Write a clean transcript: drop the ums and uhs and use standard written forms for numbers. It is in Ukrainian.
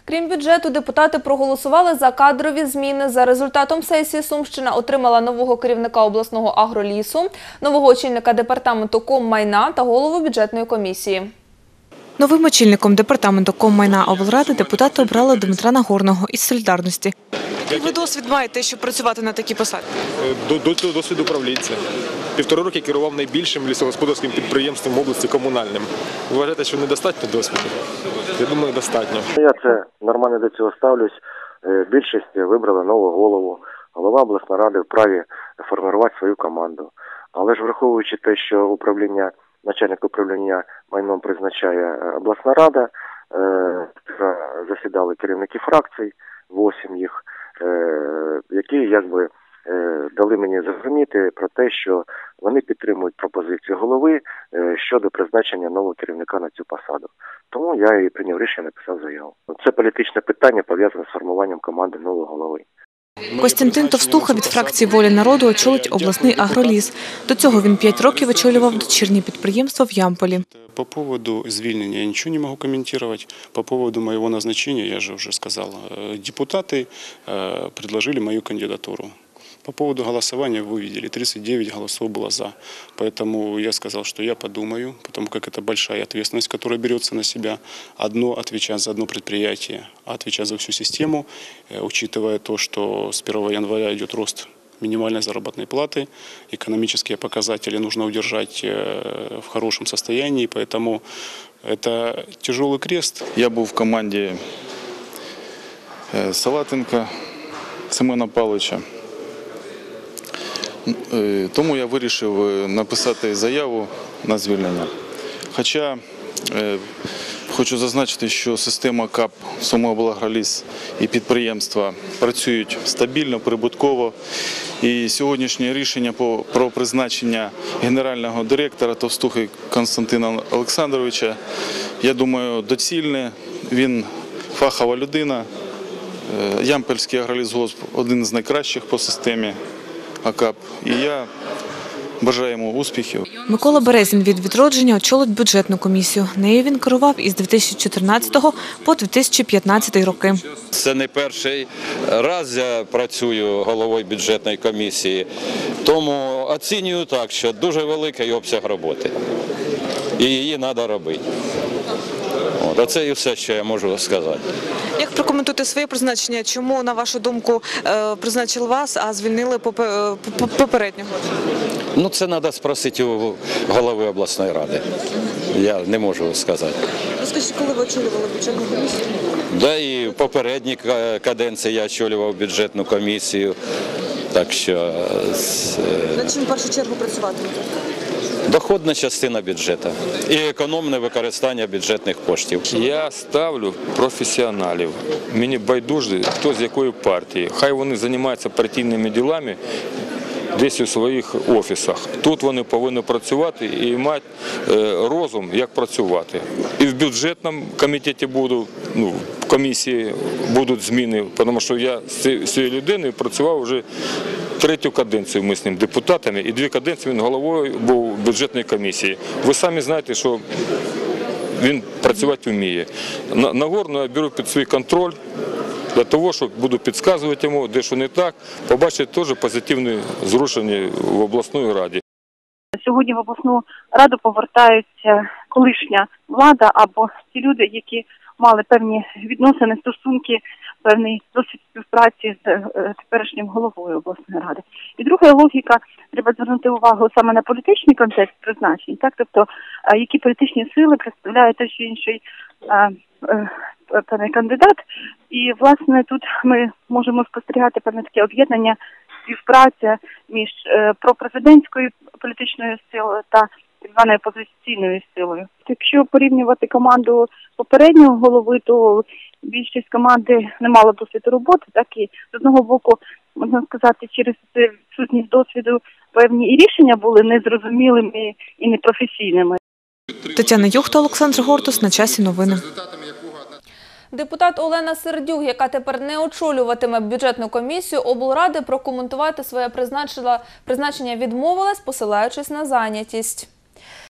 Крім бюджету, депутати проголосували за кадрові зміни. За результатом сесії Сумщина отримала нового керівника обласного агролісу, нового очільника департаменту Коммайна та голову бюджетної комісії. Новим очільником департаменту Коммайна облради депутати обрали Дмитра Нагорного із «Солідарності». Який ви досвід маєте, щоб працювати на такій посаді? Досвід управлінця. 1,5 роки керував найбільшим лісогосподарським підприємством області комунальним. Ви вважаєте, що недостатньо досвіду? Я думаю, достатньо. Я це нормально до цього ставлюсь. Більшість вибрала нового голову. Голова обласної ради вправі формувати свою команду. Але ж враховуючи те, що начальник управління майном призначає обласна рада, засідали керівники фракцій, 8 їх, які дали мені зрозуміти про те, що вони підтримують пропозицію голови щодо призначення нового керівника на цю посаду. Тому я і прийняв рішення, написав заяву. Це політичне питання, пов'язане з формуванням команди нового голови. Костянтин Товстуха від фракції «Воля народу» очолить обласний агроліс. До цього він 5 років очолював дочірні підприємства в Ямполі. По поводу звільнення я нічого не можу коментувати. По поводу моєго назначення, я же вже сказав, депутати предложили мою кандидатуру. По поводу голосования вы видели, 39 голосов было «за». Поэтому я сказал, что я подумаю, потому как это большая ответственность, которая берется на себя. Одно отвечать за одно предприятие, а отвечать за всю систему, учитывая то, что с 1 января идет рост минимальной заработной платы, экономические показатели нужно удержать в хорошем состоянии, поэтому это тяжелый крест. Я был в команде Салатенка Семена Павловича. Тому я вирішив написати заяву на звільнення. Хоча хочу зазначити, що система КАП, Сумиоблагроліс і підприємства працюють стабільно, прибутково. І сьогоднішнє рішення про призначення генерального директора Товстухи Константина Олександровича, я думаю, доцільне. Він фахова людина. Ямпільський агролісгосп – один з найкращих по системі АКАП. І я бажаю йому успіхів. Микола Березін від «Відродження» очолить бюджетну комісію. Нею він керував із 2014 по 2015 роки. Це не перший раз я працюю головою бюджетної комісії, тому оцінюю так, що дуже великий обсяг роботи. І її треба робити. Оце і все, що я можу сказати. Як прокоментуєте своє призначення? Чому, на вашу думку, призначили вас, а звільнили попереднього? Це треба спросити у голови обласної ради. Я не можу сказати. Розкажіть, коли ви очолювали бюджетну комісію? Да, і в попередній каденції я очолював бюджетну комісію. Так що... Над чим в першу чергу працюватимете? Доходна частина бюджету і економне використання бюджетних коштів. Я ставлю професіоналів. Мені байдуже, хто з якої партії. Хай вони займаються партійними ділами десь у своїх офісах. Тут вони повинні працювати і мати розум, як працювати. І в бюджетному комітеті в комісії будуть зміни, тому що я з цією людиною працював вже 3-ю каденцію ми з ним депутатами, і 2 каденції він головою був бюджетної комісії. Ви самі знаєте, що він працювати вміє. Нагорного я беру під свій контроль, для того, щоб буду підказувати йому, де що не так, побачити теж позитивні зрушення в обласній раді. Сьогодні в обласну раду повертаються колишня влада або ті люди, які мали певні відносини, стосунки, певний досвід співпраці з теперішнім головою обласної ради. І друга логіка, треба звернути увагу саме на політичний контекст призначень, так, тобто які політичні сили представляє той чи інший певний кандидат. І, власне, тут ми можемо спостерігати певне таке об'єднання, співпраця між пропрезидентською політичною силою та так званою опозиційною силою. Якщо порівнювати команду попереднього голови, то більшість команди не мала досвіду роботи, так і з одного боку, можна сказати, через відсутність досвіду певні і рішення були незрозумілими і непрофесійними. Тетяна Юхта, Олександр Гортус. На часі новини. Депутат Олена Сердюк, яка тепер не очолюватиме бюджетну комісію облради, прокоментувати своє призначення відмовилась, посилаючись на зайнятість.